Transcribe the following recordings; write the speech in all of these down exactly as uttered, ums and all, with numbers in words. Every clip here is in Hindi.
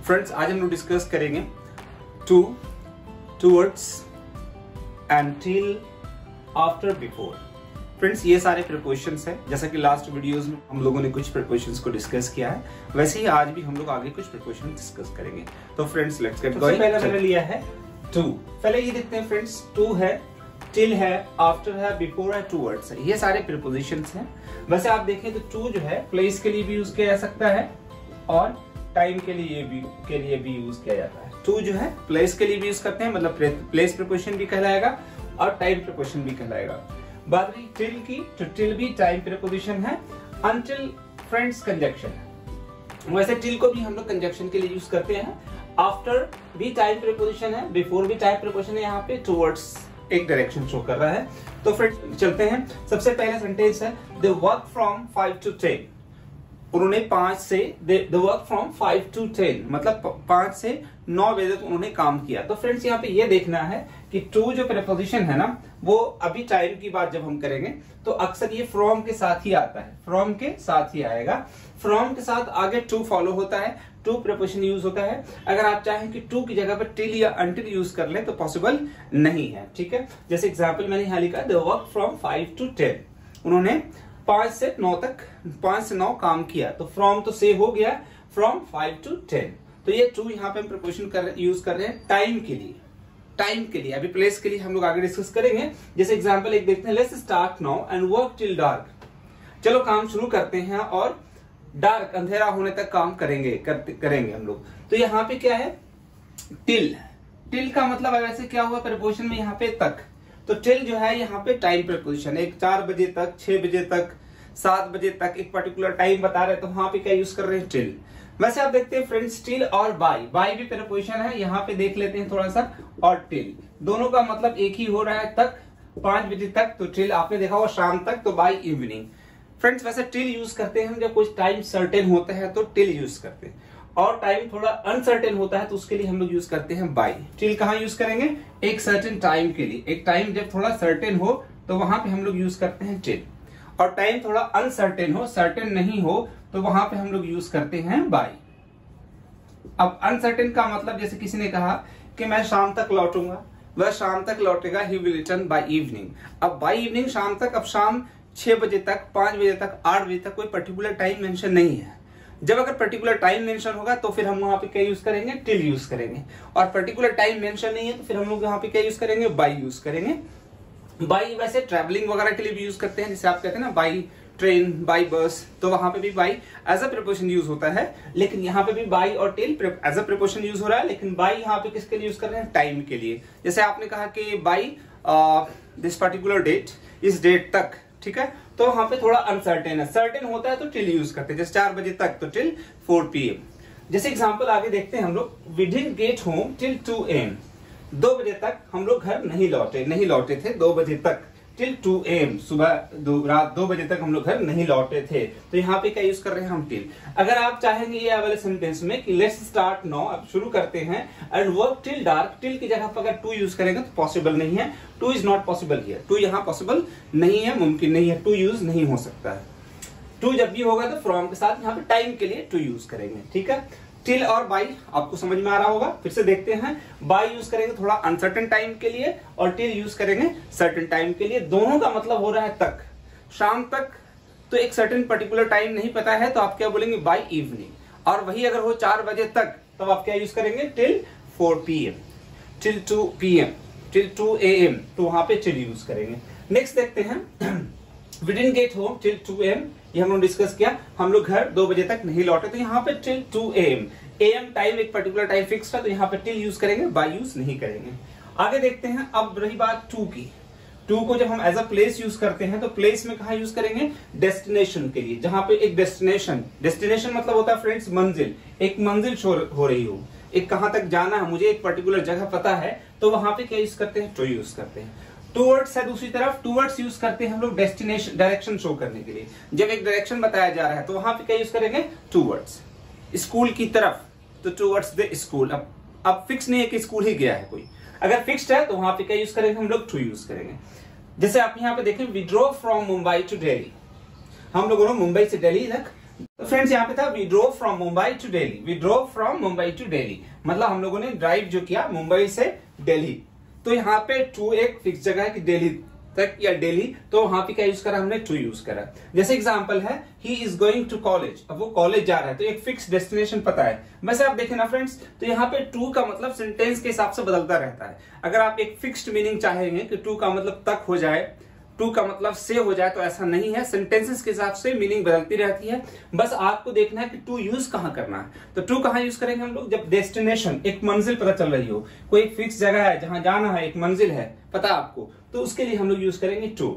फ्रेंड्स आज हम लोग डिस्कस करेंगे to, towards and till, after, before. Friends ये सारे प्रीपोजिशंस हैं। जैसा कि लास्ट वीडियोस में हम लोगों ने कुछ प्रीपोजिशंस को डिस्कस किया है, वैसे ही आज भी हम लोग आगे कुछ प्रीपोजिशन डिस्कस करेंगे। तो फ्रेंड्स लेट्स गेट गोइंग। पहले मैंने लिया है टू। पहले ये देखते हैं फ्रेंड्स, टू है, टिल है, आफ्टर है, बिफोर है, टूवर्ड्स है, ये सारे प्रीपोजिशंस हैं। वैसे आप देखें तो टू जो है प्लेस के लिए भी यूज किया जा सकता है और टाइम के लिए भी के लिए भी यूज किया जाता है। टू जो है प्लेस के लिए भी यूज करते हैं, मतलब प्लेस प्रीपोजिशन भी कहलाएगा और टाइम प्रीपोजिशन भी कहलाएगा। बात रही टिल की, तो टिल भी टाइम प्रीपोजिशन है। अनटिल फ्रेंड्स कंजक्शन है। वैसे टिल को भी हम लोग कंजक्शन के लिए यूज करते हैं। आफ्टर भी टाइम प्रीपोजिशन है, बिफोर भी टाइम प्रीपोजिशन है। यहाँ पे टुवर्ड्स एक डायरेक्शन शो कर रहा है। तो फ्रेंड्स चलते हैं। सबसे पहला सेंटेंस है they work from five to ten. उन्होंने पांच से the work from five to ten, मतलब पांच से नौ बजे तक उन्होंने काम किया। तो फ्रेंड्स यहाँ पे ये देखना है कि टू जो प्रीपोजिशन है ना, वो अभी टाइम की बात जब हम करेंगे तो अक्सर ये फ्रॉम के साथ ही आता है, फ्रॉम के साथ ही आएगा। फ्रॉम के साथ आगे टू फॉलो होता है, टू प्रीपोजिशन यूज होता है। अगर आप चाहें कि टू की जगह पर टिल या अनटिल यूज कर ले तो पॉसिबल नहीं है, ठीक है। जैसे एग्जाम्पल मैंने यहाँ लिखा the work from five to ten, उन्होंने पांच से नौ तक पांच से नौ काम किया। तो फ्रॉम तो से हो गया, फ्रॉम फाइव टू टेन। तो ये टू यहाँ पे हम प्रीपोजिशन कर यूज कर रहे हैं टाइम के लिए, टाइम के लिए। अभी प्लेस के लिए हम लोग आगे डिस्कस करेंगे। जैसे एग्जांपल एक देखते हैं, let's start now and work till dark. चलो काम शुरू करते हैं और डार्क अंधेरा होने तक काम करेंगे करते, करेंगे हम लोग। तो यहाँ पे क्या है, टिल। टिल का मतलब वैसे क्या हुआ प्रीपोजिशन में यहाँ पे तक। तो टिल जो है यहाँ पे टाइम प्रीपोजिशन है। एक चार बजे तक, छह बजे तक, सात बजे तक एक पर्टिकुलर टाइम बता रहे हैं, तो वहां पे क्या यूज कर रहे हैं, टिल। वैसे आप देखते हैं फ्रेंड्स टिल और बाय, बाय भी प्रीपोजिशन है। यहाँ पे देख लेते हैं थोड़ा सा, और टिल दोनों का मतलब एक ही हो रहा है, तक, पांच बजे तक। तो टिल आपने देखा हुआ शाम तक, तो बाय इवनिंग। फ्रेंड्स वैसे टिल यूज करते हैं जब कुछ टाइम सर्टेन होता है तो टिल यूज करते हैं, और टाइम थोड़ा अनसर्टेन होता है तो उसके लिए हम लोग यूज करते हैं बाय। टिल कहाँ यूज करेंगे, एक सर्टेन टाइम के लिए। एक टाइम जब थोड़ा सर्टेन हो तो वहां पे हम लोग यूज करते हैं टिल, और टाइम थोड़ा अनसर्टेन हो, सर्टेन नहीं हो, तो वहां पे हम लोग यूज करते हैं बाय। अब अनसर्टेन का मतलब जैसे किसी ने कहा कि मैं शाम तक लौटूंगा, वह शाम तक लौटेगा, he will return by evening. अब बाय इवनिंग शाम तक, अब शाम छह बजे तक, पांच बजे तक, आठ बजे तक, कोई पर्टिकुलर टाइम मेंशन नहीं है। जब अगर पर्टिकुलर टाइम मेंशन होगा तो फिर हम वहां पे क्या यूज करेंगे, टिल यूज करेंगे। और पर्टिकुलर टाइम मेंशन नहीं है तो फिर हम लोग यहाँ पे क्या यूज करेंगे, बाय यूज करेंगे। बाय वैसे ट्रैवलिंग वगैरह के लिए भी यूज करते हैं, जैसे आप कहते हैं ना बाय ट्रेन, बाय बस, तो वहां पे भी by as a preposition use होता है। लेकिन यहाँ पे भी बाय और till as a preposition use हो रहा है, लेकिन बाय यहाँ पे किसके लिए यूज कर रहे हैं, टाइम के लिए। जैसे आपने कहा कि बाय दिस पर्टिकुलर डेट, इस डेट तक, ठीक है, तो वहां पे थोड़ा अनसर्टेन है। सर्टेन होता है तो टिल यूज करते हैं, जैसे चार बजे तक तो टिल फोर पी एम। जैसे एग्जांपल आगे देखते हैं हम लोग, we didn't get home till two A M. दो बजे तक हम लोग घर नहीं लौटे, नहीं लौटे थे दो बजे तक, टिल टू ए एम, सुबह दो रात दो बजे तक हम लोग घर नहीं लौटे थे। तो यहाँ पे क्या यूज कर रहे हैं हम, टिल। अगर आप चाहेंगे ये वाले सेंटेंस में कि लेट्स स्टार्ट नाउ, अब शुरू करते हैं, and work till dark, till की जगह पर अगर टू यूज करेंगे तो पॉसिबल नहीं है। To is not possible here, to यहाँ पॉसिबल नहीं है, मुमकिन नहीं है, टू यूज नहीं हो सकता है। टू जब भी होगा तो फ्रॉम के साथ यहाँ पे टाइम के लिए टू यूज करेंगे, ठीक है। टिल और बाय आपको समझ में आ रहा होगा। फिर से देखते हैं, बाय यूज करेंगे थोड़ा अनसर्टेन टाइम के लिए, और टिल यूज करेंगे सर्टेन टाइम के लिए। दोनों का मतलब हो रहा है तक, शाम तक। तो एक सर्टेन पर्टिकुलर टाइम नहीं पता है तो आप क्या बोलेंगे, बाय इवनिंग। और वही अगर हो चार बजे तक, तब तो आप क्या यूज करेंगे, till four P M, till two P M, till two A M, तो वहां पे टिल यूज करेंगे। नेक्स्ट देखते हैं, we didn't get home till two A M, ये हम लोग डिस्कस किया, हम लोग घर दो बजे तक नहीं लौटे। तो यहाँ पे till two A M, A M time एक पर्टिकुलर टाइम फिक्स था, तो यहाँ पे टिल यूज करेंगे, बाय यूज नहीं करेंगे। आगे देखते हैं, अब रही बात टू की। टू को जब हम एज अ प्लेस यूज करते हैं तो प्लेस में कहा यूज करेंगे, डेस्टिनेशन के लिए। जहां पे एक डेस्टिनेशन, डेस्टिनेशन मतलब होता है फ्रेंड्स मंजिल, एक मंजिल हो रही हो, एक कहां तक जाना है, मुझे एक पर्टिकुलर जगह पता है, तो वहां पे क्या यूज करते हैं, टू यूज करते हैं। टूवर्ड्स है दूसरी तरफ, टूवर्ड्स यूज करते हैं हम लोग डेस्टिनेशन, डायरेक्शन शो करने के लिए। जब एक डायरेक्शन बताया जा रहा है तो वहां पे क्या यूज करेंगे, टूवर्ड्स। स्कूल की तरफ तो टूवर्ड्स द स्कूल। अब अब फिक्स नहीं है कि स्कूल ही गया है कोई, अगर फिक्स्ड है तो वहां पे क्या यूज करेंगे हम लोग, टू यूज करेंगे। जैसे आप यहाँ पे देखें, we drove from Mumbai to Delhi, हम लोगों ने मुंबई से दिल्ली तक तो फ्रेंड्स यहाँ पे था we drove from Mumbai to Delhi, we drove from Mumbai to Delhi, मतलब हम लोगों ने ड्राइव जो किया मुंबई से दिल्ली। तो यहाँ पे टू एक फिक्स जगह है कि दिल्ली तक या दिल्ली, तो वहां पे क्या यूज करा हमने, टू यूज करा। जैसे एग्जांपल है he is going to college, अब वो कॉलेज जा रहा है तो एक फिक्स डेस्टिनेशन पता है। वैसे आप देखें ना फ्रेंड्स, तो यहाँ पे टू का मतलब सेंटेंस के हिसाब से बदलता रहता है। अगर आप एक फिक्स्ड मीनिंग चाहेंगे कि टू का मतलब तक हो जाए, टू का मतलब से हो जाए, तो ऐसा नहीं है। सेंटेंसेस के हिसाब से मीनिंग बदलती रहती है, बस आपको देखना है कि टू यूज कहां करना है। तो टू कहां यूज करेंगे हम लोग, जब डेस्टिनेशन एक मंजिल पता चल रही हो, कोई फिक्स जगह है जहां जाना है, एक मंजिल है पता आपको, तो उसके लिए हम लोग यूज करेंगे टू।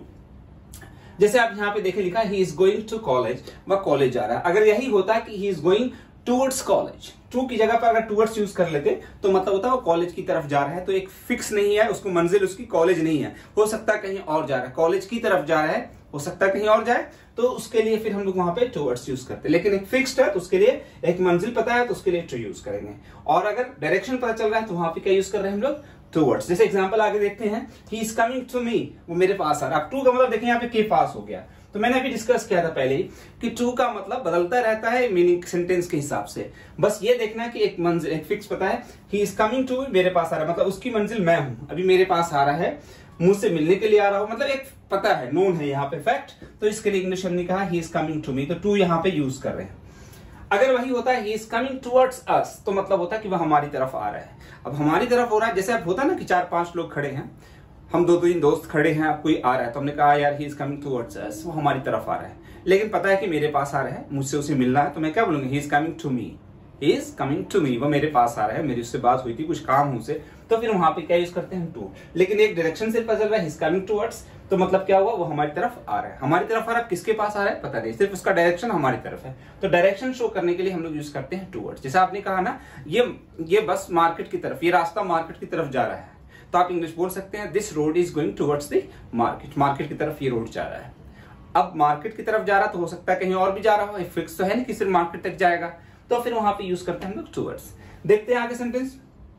जैसे आप यहाँ पे देखे लिखा he is going to college, वह कॉलेज जा रहा है। अगर यही होता कि he is going towards college, to की जगह पर अगर टूवर्ड्स यूज कर लेते तो मतलब होता है वो कॉलेज की तरफ जा रहा है। तो एक फिक्स नहीं है, उसको मंजिल उसकी कॉलेज नहीं है, हो सकता है कहीं और जा रहा है, कॉलेज की तरफ जा रहा है, हो सकता है कहीं और जाए, तो उसके लिए फिर हम लोग वहां पे टूवर्ड्स यूज करते हैं। लेकिन एक फिक्स्ड है तो उसके लिए एक मंजिल पता है तो उसके लिए टू यूज करेंगे। और अगर डायरेक्शन पता चल रहा है तो वहां पे क्या यूज कर रहे हैं हम लोग, टूवर्ड्स। जैसे एग्जांपल आगे देखते हैं, he is coming to me, वो मेरे पास आ रहा है। अब टू का मतलब देखें यहाँ पे के पास हो गया। तो मैंने अभी डिस्कस किया था पहले ही कि टू का मतलब बदलता रहता है मीनिंग सेंटेंस के हिसाब से। बस ये देखना है कि एक मंजिल एक फिक्स पता है, ही इज कमिंग टू, मेरे पास आ रहा है, मतलब उसकी मंजिल मैं हूं, अभी मेरे पास आ रहा है, मुझसे मिलने के लिए आ रहा हूं, मतलब एक पता है, नोन है यहाँ पे फैक्ट। तो इसके लिए इंग्लिश हमने कहा he is coming to me, तो टू यहाँ पे यूज कर रहे हैं। अगर वही होता है he is coming towards us, तो मतलब होता है कि वह हमारी तरफ आ रहा है। अब हमारी तरफ हो रहा है, जैसे अब होता है ना कि चार पांच लोग खड़े हैं, हम दो तीन दोस्त खड़े हैं, अब कोई आ रहा है तो हमने कहा यार he is coming towards us, वो हमारी तरफ आ रहा है, लेकिन पता है कि मेरे पास आ रहा है, मुझसे उसे मिलना है, तो मैं क्या बोलूंगा, he is coming to me, he is coming to me, वो मेरे पास आ रहा है, मेरी उससे बात हुई थी, कुछ काम उसे, तो फिर वहां पे क्या यूज करते हैं, टू। लेकिन एक डायरेक्शन से पता चल रहा है ही इज कमिंग टुवर्ड्स, तो मतलब क्या हुआ, वो हमारी तरफ आ रहा है। हमारी तरफ आ रहा है, किसके पास आ रहा है पता नहीं, सिर्फ उसका डायरेक्शन हमारी तरफ है। तो डायरेक्शन शो करने के लिए हम लोग यूज करते हैं टुवर्ड्स। जैसे आपने कहा ना, ये ये बस मार्केट की तरफ, ये रास्ता मार्केट की तरफ जा रहा है, तो आप इंग्लिश बोल सकते हैं this road is going towards the market, market की तरफ ये रोड जा रहा है। अब मार्केट की तरफ जा रहा तो हो सकता है कहीं और भी जा रहा हो, फिक्स तो है नहीं कि सिर्फ मार्केट तक जाएगा, तो फिर वहां पे यूज करते हैं हम लोग टुवर्ड्स। देखते हैं आगे सेंटेंस।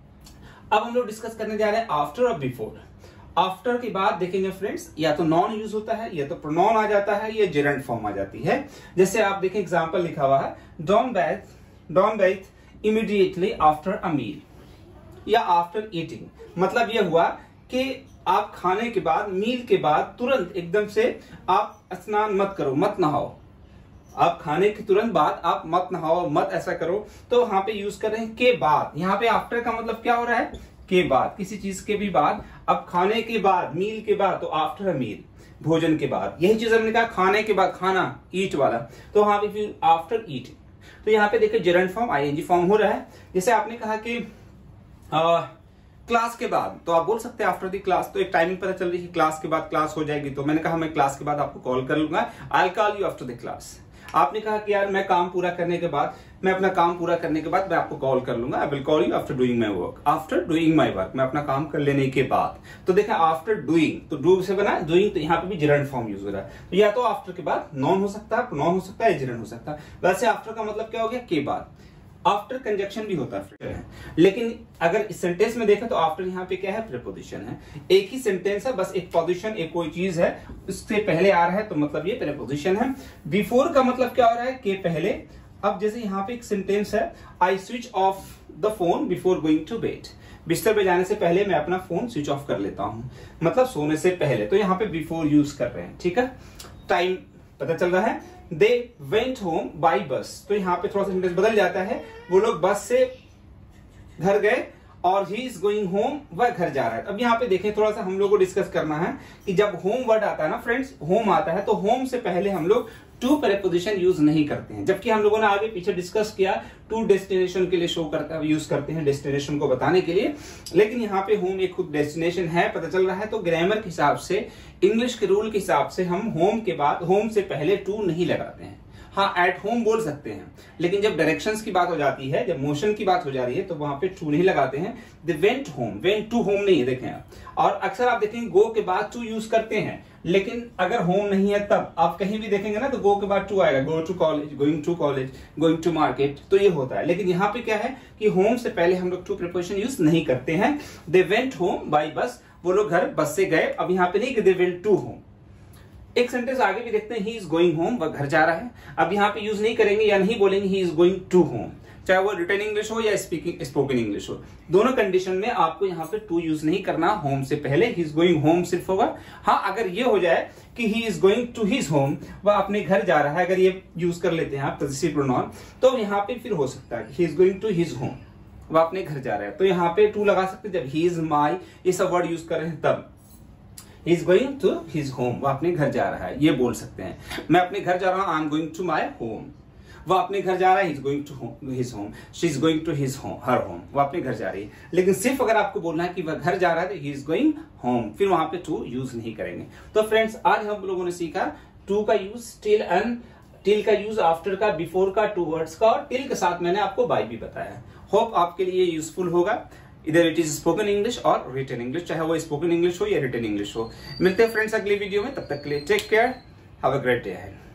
अब हम लोग डिस्कस करने जा रहे हैं आफ्टर और बिफोर। आफ्टर के बाद देखेंगे फ्रेंड्स, या तो नॉन यूज होता है, या तो प्रोनाउन आ जाता है, या जेरेंट फॉर्म आ जाती है। जैसे आप देखें एग्जांपल लिखा हुआ है, don't bathe don't bathe immediately after a meal, या आफ्टर ईटिंग, मतलब यह हुआ कि आप खाने के बाद, मील के बाद तुरंत एकदम से आप स्नान मत करो, मत नहाओ। आप खाने के तुरंत बाद आप मत नहाओ, मत ऐसा करो, तो वहां पे यूज कर रहे हैं के बाद। यहाँ पे आफ्टर का मतलब क्या हो रहा है, के बाद, किसी चीज के भी बाद। अब खाने के बाद, मील के बाद, तो आफ्टर अ मील, भोजन के बाद। यही चीज हमने कहा खाने के बाद, खाना, ईट वाला, तो वहां पे फिर आफ्टर ईटिंग। तो यहाँ पे देखिए जेरेंट फॉर्म, आईएनजी फॉर्म हो रहा है। जैसे आपने कहा कि आ, क्लास के बाद, तो आप बोल सकते हैं आफ्टर दी क्लास, तो एक टाइमिंग पता चल रही है क्लास के बाद क्लास हो जाएगी, तो मैंने कहा मैं क्लास के बाद आपको कॉल कर लूंगा, I will call you after the class. आपने कहा कि यार मैं काम पूरा करने के बाद, मैं अपना काम पूरा करने के बाद मैं आपको कॉल कर लूंगा, I will call you after doing my work, after doing my work, मैं अपना काम कर लेने के बाद। तो देखा आफ्टर डूइंग, तो डू से बना डूइंग, तो यहाँ पे भी जेरेंट फॉर्म यूज हो रहा है। तो या तो आफ्टर के बाद नॉन हो सकता है, प्रोनाउन हो सकता है, जेरेंट हो सकता है। वैसे आफ्टर का मतलब क्या हो गया, के बाद। आफ्टर कंजक्शन भी होता है, लेकिन अगर इस सेंटेंस में देखें तो आफ्टर यहाँ पे क्या है, प्रीपोजिशन है। एक ही सेंटेंस है, बस एक पोजीशन, एक कोई चीज है, उससे पहले आ रहा है, तो मतलब ये प्रीपोजिशन है। बिफोर का मतलब क्या हो रहा है, के पहले। अब जैसे यहाँ पे एक सेंटेंस है, I switch off the phone before going to bed, बिस्तर पे जाने से पहले मैं अपना फोन स्विच ऑफ कर लेता हूं, मतलब सोने से पहले। तो यहाँ पे बिफोर यूज कर रहे हैं, ठीक है। टाइम पता चल रहा है, दे वेंट होम बाई बस, तो यहाँ पे थोड़ा सा सेंटेंस बदल जाता है, वो लोग बस से घर गए, और ही इज गोइंग होम, वह घर जा रहा है। अब यहाँ पे देखें, थोड़ा सा हम लोग को डिस्कस करना है कि जब होम वर्ड आता है ना फ्रेंड्स, होम आता है, तो होम से पहले हम लोग टू प्रीपोजिशन यूज नहीं करते हैं, जबकि हम लोगों ने आगे पीछे डिस्कस किया टू डेस्टिनेशन के लिए शो करता है, यूज करते हैं डेस्टिनेशन को बताने के लिए। लेकिन यहाँ पे होम एक खुद डेस्टिनेशन है, पता चल रहा है, तो ग्रामर के हिसाब से, इंग्लिश के रूल के हिसाब से हम होम के बाद, होम से पहले टू नहीं लगाते हैं। हाँ, एट होम बोल सकते हैं, लेकिन जब डायरेक्शंस की बात हो जाती है, जब मोशन की बात हो जा रही है, तो वहां पे टू नहीं लगाते हैं। They went home, went to home नहीं है, देखें आप। और अक्सर आप देखेंगे गो के बाद टू यूज करते हैं, लेकिन अगर होम नहीं है तब आप कहीं भी देखेंगे ना, तो गो के बाद टू आएगा, go to college, going to college, going to market, तो ये होता है। लेकिन यहाँ पे क्या है कि होम से पहले हम लोग टू प्रीपोजिशन यूज नहीं करते हैं। They went home by bus, वो लोग घर बस से गए। अब यहाँ पे नहीं कि दे वेंट टू होम, एक सेंटेंस आगे भी देखते हैं, ही इज गोइंग होम, वह घर जा रहा है। अब यहाँ पे यूज नहीं करेंगे या नहीं बोलेंगे he is going to home, चाहे वो रिटन इंग्लिश हो या स्पीकिंग स्पोकन इंग्लिश हो, दोनों कंडीशन में आपको यहाँ पे टू यूज नहीं करना। होम से पहले ही इज गोइंग होम सिर्फ होगा। हाँ, अगर ये हो जाए कि he is going to his home, वह अपने घर जा रहा है, अगर ये यूज कर लेते हैं आप पॉसेसिव प्रोनाउन, तो यहाँ पे फिर हो सकता है he is going to his home, वह अपने घर जा रहा है, तो यहाँ पे टू लगा सकते हैं। जब ही इज माई ये सब वर्ड यूज कर रहे हैं तब he is going to his home, वह अपने घर जा रहा है, ये बोल सकते हैं। मैं अपने घर जा रहा हूं, I am going to my home, वह अपने घर जा रहा है, he is going to his home, she is going to his home, her home, वह अपने घर जा रही है। लेकिन सिर्फ अगर आपको बोलना है कि वह घर जा रहा है तो ही इज गोइंग होम, फिर वहां पे टू यूज नहीं करेंगे। तो फ्रेंड्स, आज हम लोगों ने सीखा टू का यूज, टिल एंड टिल का यूज, आफ्टर का, बिफोर का, टू वर्ड्स का, और टिल के साथ मैंने आपको बाय भी बताया। होप आपके लिए यूजफुल होगा, इधर इट इज स्पोकन इंग्लिश और रिटन इंग्लिश, चाहे वो स्पोकन इंग्लिश हो या रिटन इंग्लिश हो। मिलते हैं फ्रेंड्स अगली वीडियो में, तब तक के लिए take care, have a great day ahead.